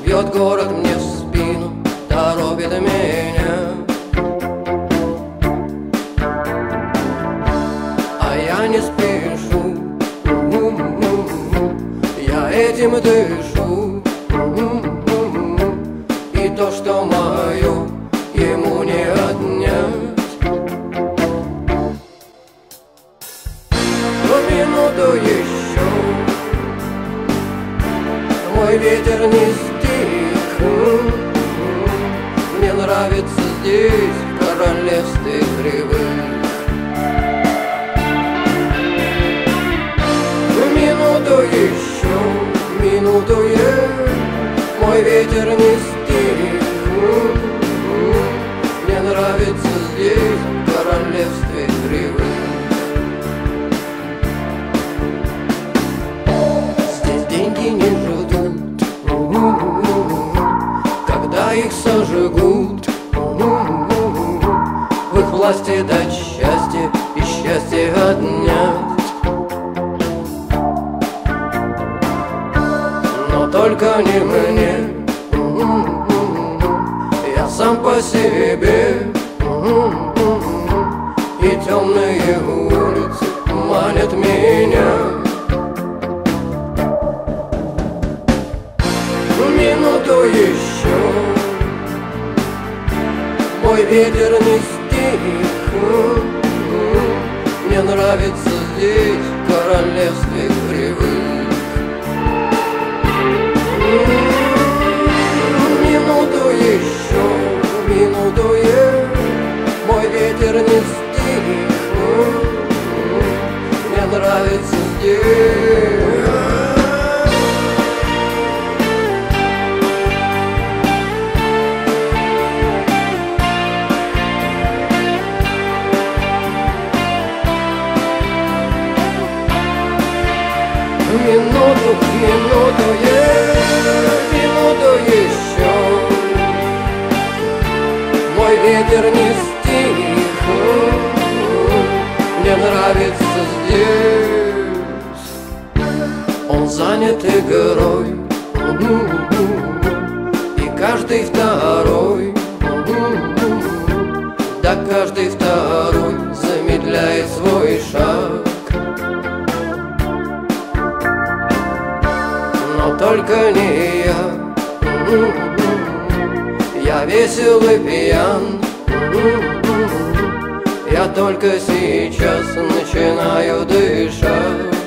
Бьет город мне в спину, торопит меня, а я не спешу, я этим дышу. И то, что мое, ему не отнять. Но минуту еще, мой ветер не стих. Мне нравится здесь, в королевстве кривых. Минуту еще, минуту мой ветер не стих. Мне нравится здесь, в королевстве кривых. Здесь деньги не ждут, когда их сожгут. В их власти дать счастье и счастье отнять. Но только не мне, я сам по себе. И темные улицы манят меня. Минуту еще, мой ветер не стих. Мне нравится здесь, в королевстве кривых. Минуту еще, минуту мой ветер не стих. Мне нравится здесь. Минуту, минуту минуту еще, мой ветер не стих. Мне нравится здесь. Он занят игрой, и каждый второй, да каждый второй замедляет свой шаг. Но только не я весел и пьян. Я только сейчас начинаю дышать.